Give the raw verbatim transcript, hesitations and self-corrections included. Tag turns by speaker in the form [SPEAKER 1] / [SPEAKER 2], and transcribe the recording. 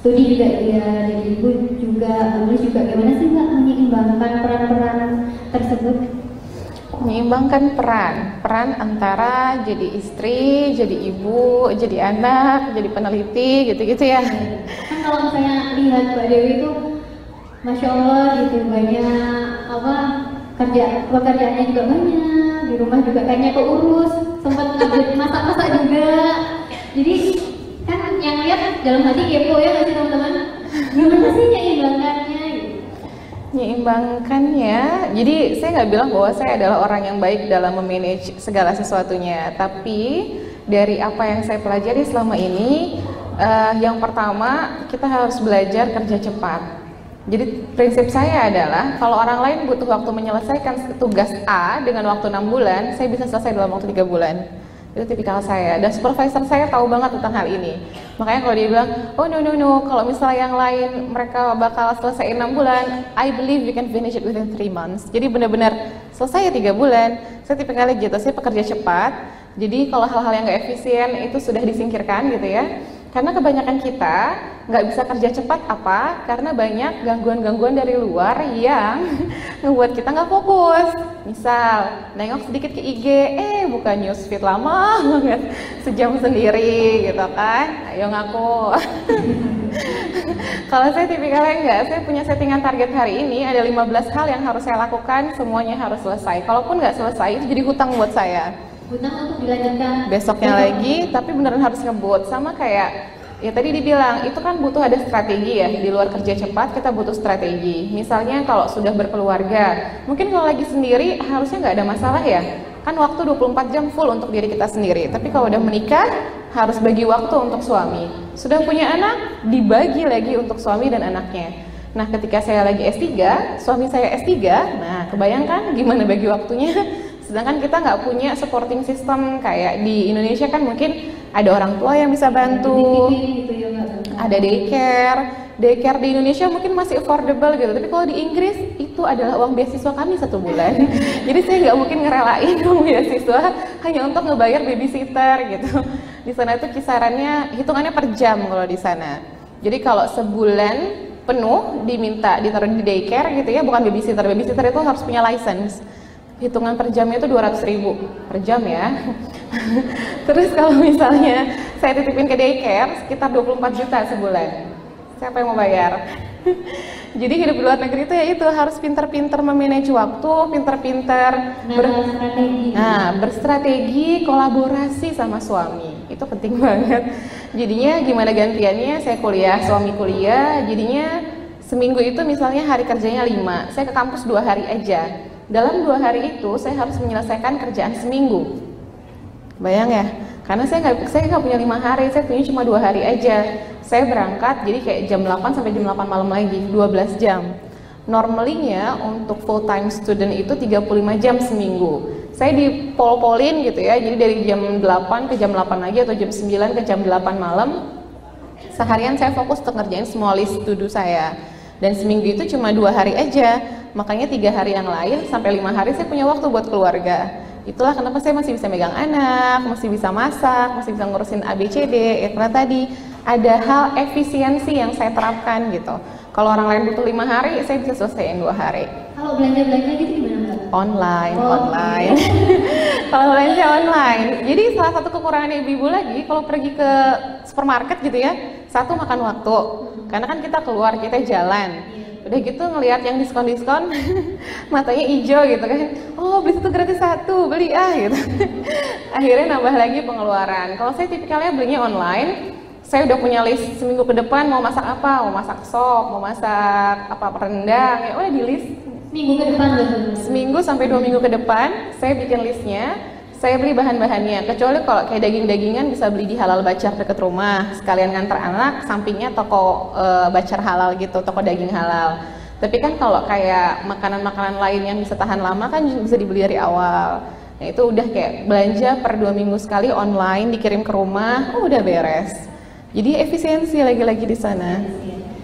[SPEAKER 1] studi juga dia, jadi ibu juga, menulis juga. Gimana sih Mbak menyeimbangkan peran-peran tersebut?
[SPEAKER 2] Menyeimbangkan peran, peran antara jadi istri, jadi ibu, jadi anak, jadi peneliti, gitu-gitu ya.
[SPEAKER 1] Kan kalau misalnya lihat Mbak Dewi itu, Masya Allah gitu, banyak apa kerja, pekerjaannya juga banyak, di rumah juga kayaknya keurus, sempat ngajak masak-masak juga. Jadi kan yang lihat dalam hati kepo ya nggak sih teman-teman? Gimana sih menyeimbangkannya?
[SPEAKER 2] Menyeimbangkannya, jadi saya nggak bilang bahwa saya adalah orang yang baik dalam memanage segala sesuatunya, tapi dari apa yang saya pelajari selama ini, uh, yang pertama kita harus belajar kerja cepat. Jadi prinsip saya adalah kalau orang lain butuh waktu menyelesaikan tugas A dengan waktu enam bulan, saya bisa selesai dalam waktu tiga bulan. Itu tipikal saya, dan supervisor saya tahu banget tentang hal ini. Makanya kalau dia bilang, oh no no no, kalau misalnya yang lain mereka bakal selesai enam bulan, I believe we can finish it within three months. Jadi benar-benar selesai ya tiga bulan. Saya tipikalnya gitu, saya pekerja cepat. Jadi kalau hal-hal yang nggak efisien itu sudah disingkirkan gitu ya. Karena kebanyakan kita nggak bisa kerja cepat apa? Karena banyak gangguan-gangguan dari luar yang ngebuat kita nggak fokus. Misal, nengok sedikit ke I G, eh buka newsfeed lama banget, sejam sendiri gitu kan. Ayo ngaku. Kalau saya tipikalnya enggak, saya punya settingan target hari ini, ada lima belas hal yang harus saya lakukan, semuanya harus selesai. Kalaupun nggak selesai, itu jadi hutang buat saya.
[SPEAKER 1] Hutang untuk dilanjutkan
[SPEAKER 2] Besoknya lagi, tapi beneran harus ngebut. Sama kayak, ya tadi dibilang, itu kan butuh ada strategi ya. Di luar kerja cepat, kita butuh strategi. Misalnya kalau sudah berkeluarga, mungkin kalau lagi sendiri, harusnya nggak ada masalah ya. Kan waktu dua puluh empat jam full untuk diri kita sendiri. Tapi kalau udah menikah, harus bagi waktu untuk suami. Sudah punya anak, dibagi lagi untuk suami dan anaknya. Nah ketika saya lagi S tiga, suami saya S tiga, nah kebayangkan gimana bagi waktunya. Sedangkan kita nggak punya supporting system kayak di Indonesia kan mungkin ada orang tua yang bisa bantu, ada daycare. Daycare di Indonesia mungkin masih affordable gitu, tapi kalau di Inggris itu adalah uang beasiswa kami satu bulan. Jadi saya nggak mungkin ngerelain uang beasiswa hanya untuk ngebayar babysitter gitu. Di sana itu kisarannya hitungannya per jam kalau di sana. Jadi kalau sebulan penuh diminta ditaruh di daycare gitu ya, bukan babysitter. Babysitter itu harus punya license. Hitungan per jamnya itu dua ratus ribu per jam ya. Terus kalau misalnya saya titipin ke daycare sekitar dua puluh empat juta sebulan. Siapa yang mau bayar? Jadi hidup di luar negeri itu ya itu harus pintar-pintar memanage waktu, pintar-pintar ber nah, berstrategi, kolaborasi sama suami. Itu penting banget. Jadinya gimana gantiannya? Saya kuliah, suami kuliah. Jadinya seminggu itu misalnya hari kerjanya lima, saya ke kampus dua hari aja. Dalam dua hari itu saya harus menyelesaikan kerjaan seminggu. Bayang ya? Karena saya nggak saya nggak punya lima hari, saya punya cuma dua hari aja. Saya berangkat jadi kayak jam delapan sampai jam delapan malam lagi, dua belas jam. Normalinya untuk full time student itu tiga puluh lima jam seminggu. Saya dipol-polin gitu ya, jadi dari jam delapan ke jam delapan lagi atau jam sembilan ke jam delapan malam. Seharian saya fokus untuk ngerjain semua list to do saya. Dan seminggu itu cuma dua hari aja, makanya tiga hari yang lain sampai lima hari saya punya waktu buat keluarga. Itulah kenapa saya masih bisa megang anak, masih bisa masak, masih bisa ngurusin A B C D. Ya, karena tadi ada hal efisiensi yang saya terapkan gitu. Kalau orang lain butuh lima hari, saya bisa selesaiin dua hari.
[SPEAKER 1] Kalau belanja-belanja gitu gimana Mbak?
[SPEAKER 2] Online,
[SPEAKER 1] oh,
[SPEAKER 2] online. Kalau belanja online, jadi salah satu kekurangan ibu-ibu lagi kalau pergi ke supermarket gitu ya, satu makan waktu, karena kan kita keluar, kita jalan, udah gitu ngelihat yang diskon-diskon, matanya hijau gitu kan, oh beli satu gratis satu, beli ah gitu. Akhirnya nambah lagi pengeluaran. Kalau saya tipikalnya belinya online, saya udah punya list seminggu ke depan mau masak apa, mau masak sop, mau masak apa rendang, ya udah di list.
[SPEAKER 1] Minggu ke depan betul.
[SPEAKER 2] Seminggu sampai dua minggu ke depan, saya bikin listnya. Saya beli bahan-bahannya. Kecuali kalau kayak daging-dagingan bisa beli di Halal Bacar dekat rumah. Sekalian ngantar anak, sampingnya toko e, Bacar halal gitu, toko daging halal. Tapi kan kalau kayak makanan-makanan lain yang bisa tahan lama kan bisa dibeli dari awal. Nah itu udah kayak belanja per dua minggu sekali online, dikirim ke rumah, oh udah beres. Jadi efisiensi lagi-lagi di sana.